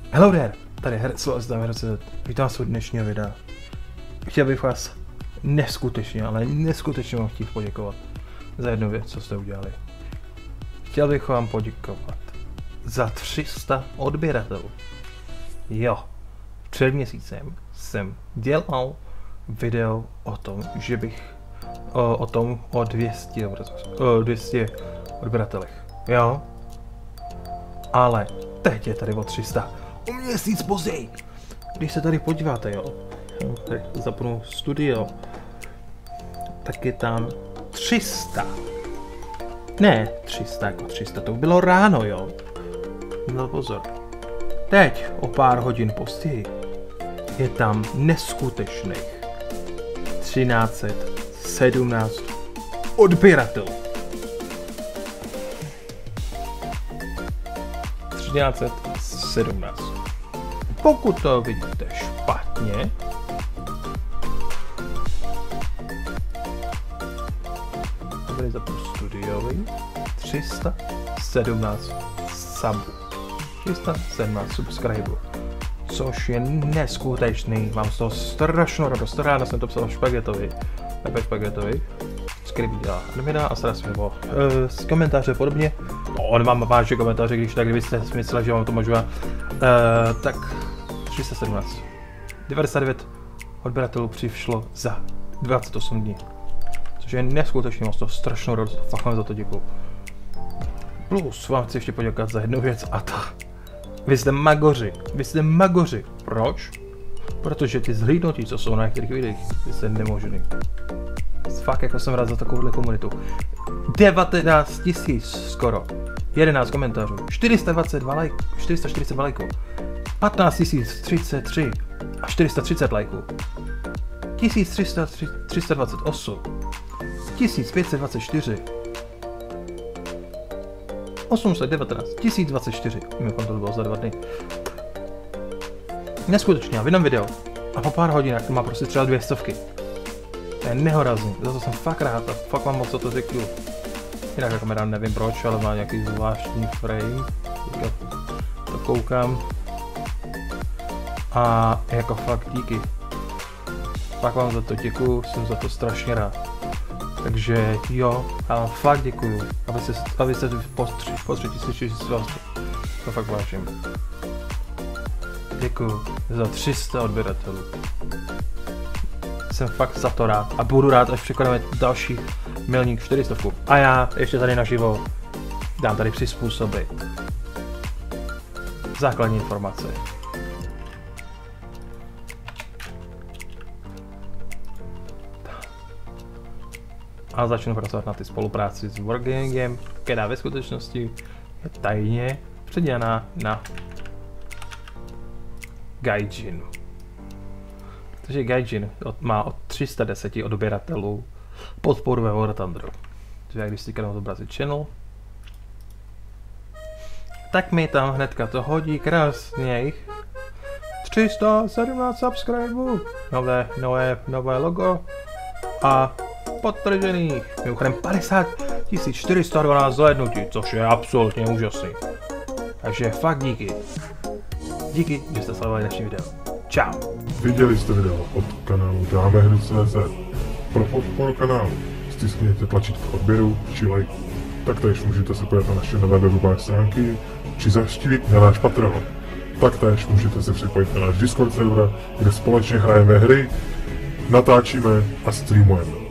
Hello there, tady Hercel a ZDM.cz. Vítám vás u dnešního videa. Chtěl bych vás neskutečně, ale neskutečně vám chtít poděkovat za jednu věc, co jste udělali. Chtěl bych vám poděkovat za 300 odběratelů. Jo, před měsícem jsem dělal video o tom, že bych o 200 odběratelech. Jo, ale teď je tady o 300. O měsíc později. Když se tady podíváte, jo, tady zapnu studio, tak je tam 300. Ne 300 jako 300, to bylo ráno, jo. No pozor. Teď, o pár hodin později, je tam neskutečných 1317 odběratelů. 1317. Pokud to vidíte špatně, tady zapnu studiový, 317 subů, 317 subscriberů, což je neskutečný, mám z toho strašnou radost, ráda jsem to psal špagetovi, Skribí dělá admina a stará se o komentáře podobně. On vám máže komentáře, když tak, kdybyste mysleli, že vám to můžu. Tak 317. 99 odběratelů přišlo za 28 dní. Což je neskutečně moc, to strašnou radost, fakt vám za to děkuju. Plus vám chci ještě poděkovat za jednu věc a to. Vy jste magoři. Proč? Protože ty zhlídnutí, co jsou na některých videích, ty jste nemožný. Fakt jako jsem rád za takovouhle komunitu. 19 000 skoro. 11 komentářů. 442 lajků. 442 lajků. 15 033 a 430 lajků. 1328. 1524. 819. 1024. Mimochodem to bylo za 2 dny. Neskutečně, já vydám video. A po pár hodinách to má prostě třeba 200. To je nehorazný, za to jsem fakt rád a fakt vám moc za to děkuju. Jinak jako kamera nevím proč, ale má nějaký zvláštní frame. Teďka to koukám. A jako fakt díky. Fakt vám za to děkuju, jsem za to strašně rád. Takže jo, já vám fakt děkuju, abyste po třetí slyšeli z vás. To fakt vážím. Děkuju za 300 odběratelů. Jsem fakt za to rád a budu rád, až překonáme další milník 400. A já ještě tady naživo dám tady přizpůsobit základní informace. A začnu pracovat na ty spolupráci s Wargamingem, která ve skutečnosti je tajně předělaná na Gaijin. Takže Gaijin má od 310 odběratelů podporu ve War Thunderu. Takže když si kliknu zobrazit channel, tak mi tam hnedka to hodí krásně. 317 subscriberů, nové logo a podtržených, mimochodem 50 412 zhlédnutí, což je absolutně úžasný. Takže fakt díky. Díky, že jste sledovali dnešní video. Čau. Viděli jste video od kanálu Dámehry.cz. Pro podporu kanálu stiskněte tlačítko odběru či lajku. Taktéž můžete se podívat na naše nové webové stránky či zaštívit na náš Patreon. Taktéž můžete se připojit na náš Discord server, kde společně hrajeme hry, natáčíme a streamujeme.